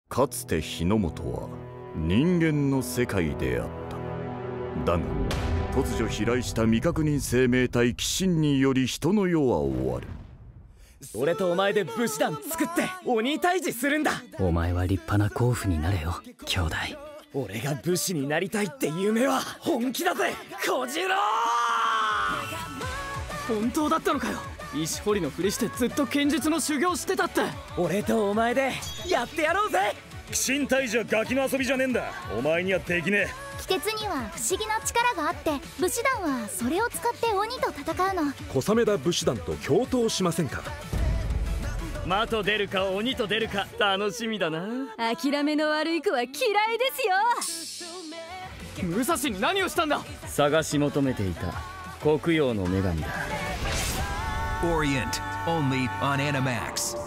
かつて日の本は人間の世界であった。だが突如飛来した未確認生命体鬼神により人の世は終わる。 俺とお前で武士団作って鬼退治するんだ。 お前は立派な甲府になれよ兄弟。 俺が武士になりたいって夢は本気だぜ小次郎。本当だったのかよ。石掘りのふりしてずっと剣術の修行してたって。俺とお前でやってやろうぜ。 鬼神退治はガキの遊びじゃねえんだ。お前にはできねえ。 鬼鉄には不思議な力があって武士団はそれを使って鬼と戦うの。 小雨田武士団と共闘しませんか。 魔と出るか鬼と出るか楽しみだな。 諦めの悪い子は嫌いですよ。 武蔵に何をしたんだ。 探し求めていた黒曜の女神だ。 Orient, only on Animax.